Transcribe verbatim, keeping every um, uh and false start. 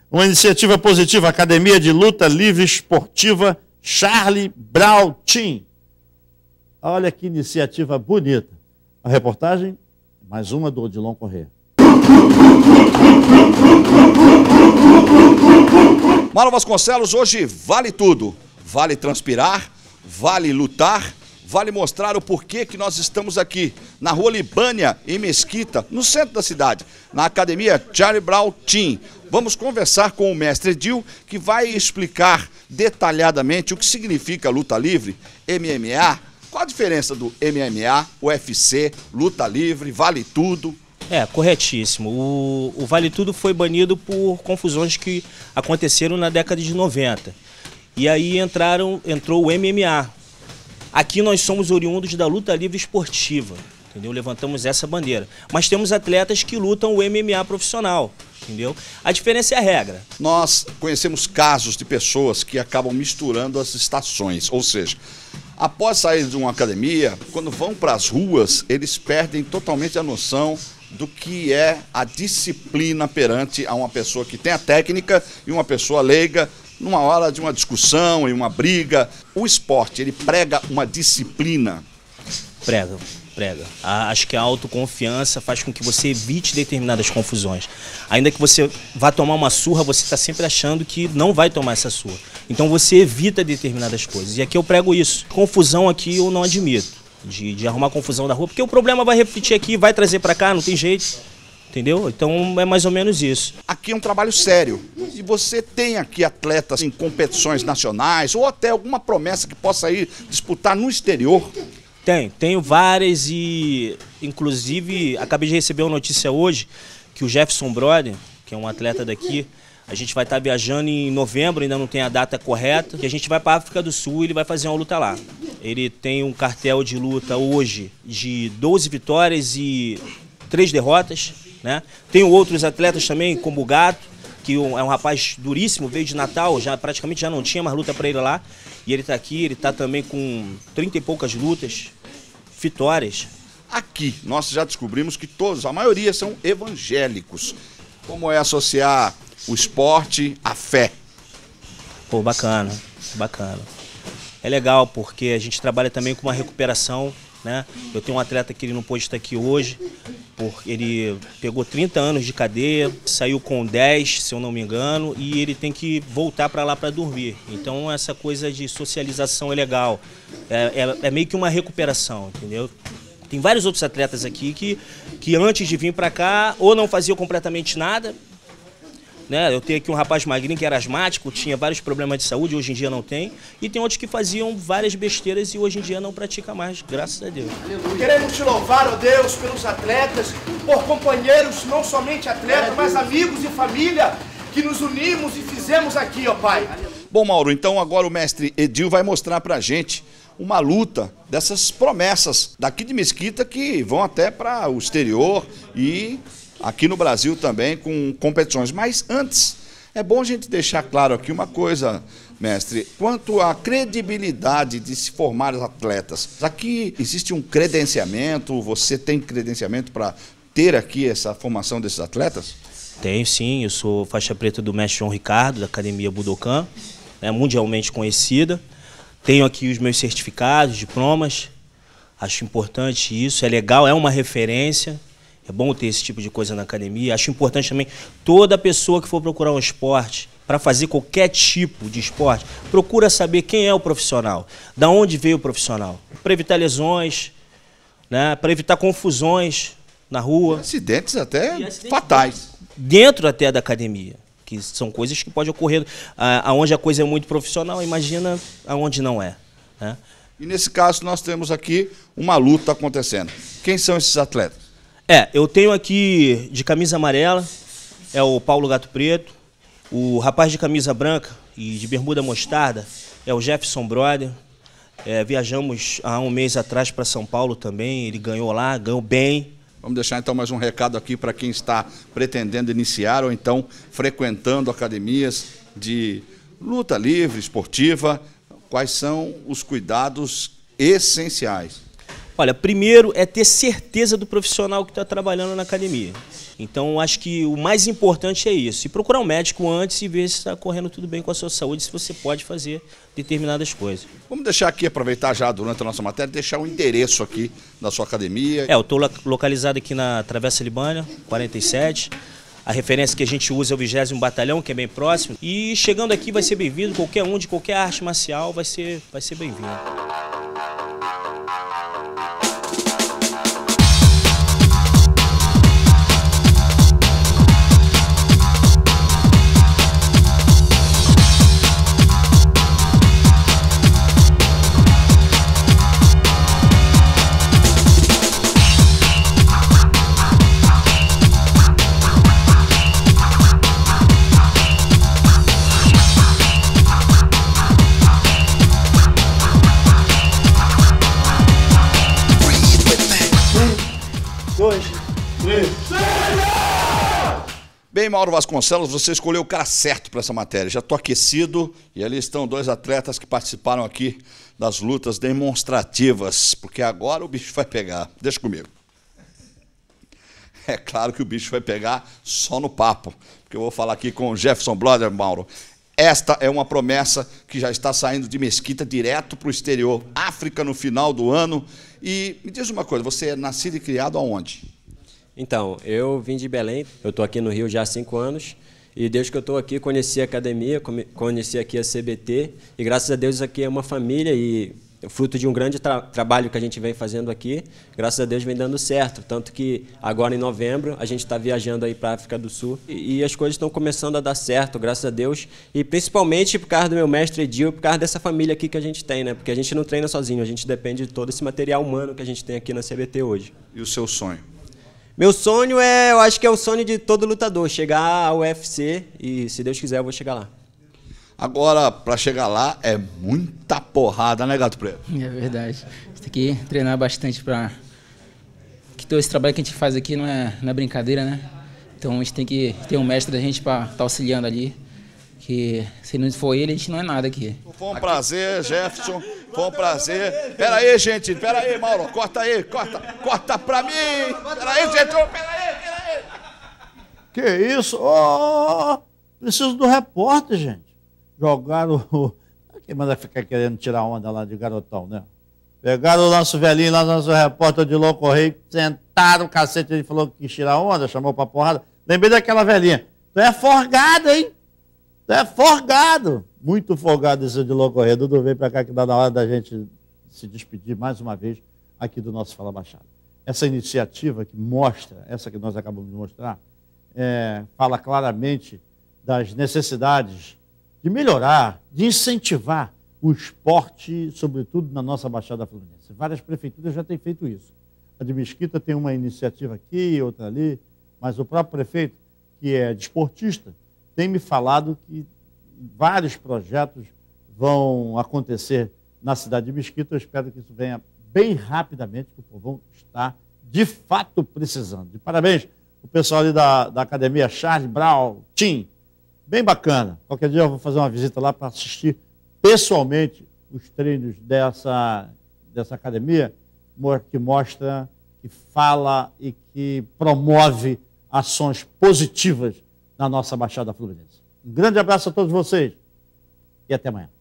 Uma iniciativa positiva, Academia de Luta Livre Esportiva Charlie Brown Team. Olha que iniciativa bonita. A reportagem, mais uma do Odilon Corrêa. Mauro Vasconcelos, hoje vale tudo. Vale transpirar, vale lutar, vale mostrar o porquê que nós estamos aqui, na Rua Libânia, em Mesquita, no centro da cidade, na Academia Charlie Brown Team. Vamos conversar com o mestre Edil, que vai explicar detalhadamente o que significa luta livre, M M A, qual a diferença do M M A, U F C, luta livre, vale tudo. É, corretíssimo. O, o Vale Tudo foi banido por confusões que aconteceram na década de noventa. E aí entraram, entrou o M M A. Aqui nós somos oriundos da luta livre esportiva, entendeu? Levantamos essa bandeira. Mas temos atletas que lutam o M M A profissional, entendeu? A diferença é a regra. Nós conhecemos casos de pessoas que acabam misturando as estações, ou seja, após sair de uma academia, quando vão para as ruas, eles perdem totalmente a noção do que é a disciplina perante a uma pessoa que tem a técnica e uma pessoa leiga, numa hora de uma discussão e uma briga. O esporte, ele prega uma disciplina. Prega, prega. A, acho que a autoconfiança faz com que você evite determinadas confusões. Ainda que você vá tomar uma surra, você está sempre achando que não vai tomar essa surra. Então você evita determinadas coisas. E aqui eu prego isso. Confusão aqui eu não admito. De, de arrumar confusão na rua, porque o problema vai refletir aqui, vai trazer para cá, não tem jeito, entendeu? Então é mais ou menos isso. Aqui é um trabalho sério, e você tem aqui atletas em competições nacionais, ou até alguma promessa que possa ir disputar no exterior? Tem, tenho várias e, inclusive, acabei de receber uma notícia hoje, que o Jefferson Brother, que é um atleta daqui, a gente vai estar viajando em novembro, ainda não tem a data correta, e a gente vai para a África do Sul e ele vai fazer uma luta lá. Ele tem um cartel de luta hoje de doze vitórias e três derrotas, né? Tenho outros atletas também, como o Gato, que é um rapaz duríssimo, veio de Natal, já praticamente já não tinha mais luta para ele lá. E ele está aqui, ele está também com trinta e poucas lutas, vitórias. Aqui nós já descobrimos que todos, a maioria são evangélicos. Como é associar o esporte à fé? Pô, bacana, bacana. É legal porque a gente trabalha também com uma recuperação, né? Eu tenho um atleta que ele não pôde estar aqui hoje, porque ele pegou trinta anos de cadeia, saiu com dez, se eu não me engano, e ele tem que voltar para lá para dormir. Então essa coisa de socialização é legal, é, é, é meio que uma recuperação, entendeu? Tem vários outros atletas aqui que, que antes de vir para cá ou não faziam completamente nada, né? Eu tenho aqui um rapaz magrinho que era asmático, tinha vários problemas de saúde, hoje em dia não tem. E tem outros que faziam várias besteiras e hoje em dia não pratica mais, graças a Deus. Queremos te louvar, ó Deus, pelos atletas, por companheiros, não somente atletas, mas amigos e família, que nos unimos e fizemos aqui, ó Pai. Bom, Mauro, então agora o mestre Edil vai mostrar pra gente uma luta dessas promessas daqui de Mesquita que vão até para o exterior e aqui no Brasil também com competições. Mas antes, é bom a gente deixar claro aqui uma coisa, mestre, quanto à credibilidade de se formar os atletas. Aqui existe um credenciamento, você tem credenciamento para ter aqui essa formação desses atletas? Tenho sim, eu sou faixa preta do mestre João Ricardo, da Academia Budokan, né, mundialmente conhecida. Tenho aqui os meus certificados, diplomas, acho importante isso, é legal, é uma referência. É bom ter esse tipo de coisa na academia. Acho importante também toda pessoa que for procurar um esporte, para fazer qualquer tipo de esporte, procura saber quem é o profissional, da onde veio o profissional, para evitar lesões, né, para evitar confusões na rua. Acidentes até acidentes fatais. Dentro até da academia, que são coisas que podem ocorrer. Aonde a coisa é muito profissional, imagina aonde não é, né? E nesse caso nós temos aqui uma luta acontecendo. Quem são esses atletas? É, eu tenho aqui de camisa amarela, é o Paulo Gato Preto. O rapaz de camisa branca e de bermuda mostarda é o Jefferson Brother. É, viajamos há um mês atrás para São Paulo também, ele ganhou lá, ganhou bem. Vamos deixar então mais um recado aqui para quem está pretendendo iniciar ou então frequentando academias de luta livre, esportiva. Quais são os cuidados essenciais? Olha, primeiro é ter certeza do profissional que está trabalhando na academia. Então, acho que o mais importante é isso. E procurar um médico antes e ver se está correndo tudo bem com a sua saúde, se você pode fazer determinadas coisas. Vamos deixar aqui, aproveitar já durante a nossa matéria, deixar o endereço aqui da sua academia. É, eu estou localizado aqui na Travessa Libânia, quarenta e sete. A referência que a gente usa é o vigésimo Batalhão, que é bem próximo. E chegando aqui vai ser bem-vindo, qualquer um de qualquer arte marcial vai ser, vai ser bem-vindo. Dois, três. Bem, Mauro Vasconcelos, você escolheu o cara certo para essa matéria. Já estou aquecido e ali estão dois atletas que participaram aqui das lutas demonstrativas, porque agora o bicho vai pegar. Deixa comigo. É claro que o bicho vai pegar só no papo, porque eu vou falar aqui com o Jefferson Brother, Mauro. Esta é uma promessa que já está saindo de Mesquita direto para o exterior, África no final do ano. E me diz uma coisa, você é nascido e criado aonde? Então, eu vim de Belém, eu estou aqui no Rio já há cinco anos, e desde que eu estou aqui conheci a academia, conheci aqui a C B T, e graças a Deus aqui é uma família e fruto de um grande tra trabalho que a gente vem fazendo aqui, graças a Deus vem dando certo, tanto que agora em novembro a gente está viajando aí para a África do Sul e, e as coisas estão começando a dar certo, graças a Deus, e principalmente por causa do meu mestre Edil, por causa dessa família aqui que a gente tem, né? Porque a gente não treina sozinho, a gente depende de todo esse material humano que a gente tem aqui na C B T hoje. E o seu sonho? Meu sonho é, eu acho que é o sonho de todo lutador, chegar ao U F C e se Deus quiser eu vou chegar lá. Agora, para chegar lá, é muita porrada, né, Gato Preto? É verdade. A gente tem que treinar bastante para... que todo esse trabalho que a gente faz aqui não é, não é brincadeira, né? Então a gente tem que ter um mestre da gente para estar tá auxiliando ali, que se não for ele, a gente não é nada aqui. Foi um prazer, Jefferson, foi um prazer. Pera aí, gente, pera aí, Mauro, corta aí, corta, corta pra mim. Pera aí, gente, pera aí, pera aí. Que isso? Oh, preciso do repórter, gente. Jogaram o... Quem manda ficar querendo tirar onda lá de garotão, né? Pegaram o nosso velhinho lá, nosso repórter de Louco Correio, sentaram o cacete, ele falou que quis tirar onda, chamou pra porrada. Lembrei daquela velhinha. Tu é forgado, hein? Tu é forgado. Muito folgado esse de Louco Correio. Dudu, vem pra cá que dá na hora da gente se despedir mais uma vez aqui do nosso Fala Baixada. Essa iniciativa que mostra, essa que nós acabamos de mostrar, é, fala claramente das necessidades de melhorar, de incentivar o esporte, sobretudo na nossa Baixada Fluminense. Várias prefeituras já têm feito isso. A de Mesquita tem uma iniciativa aqui, outra ali, mas o próprio prefeito, que é desportista, tem me falado que vários projetos vão acontecer na cidade de Mesquita. Eu espero que isso venha bem rapidamente, que o povo está, de fato, precisando. De parabéns o pessoal ali da, da Academia Charles Brown Team. Bem bacana. Qualquer dia eu vou fazer uma visita lá para assistir pessoalmente os treinos dessa, dessa academia, que mostra, que fala e que promove ações positivas na nossa Baixada Fluminense. Um grande abraço a todos vocês e até amanhã.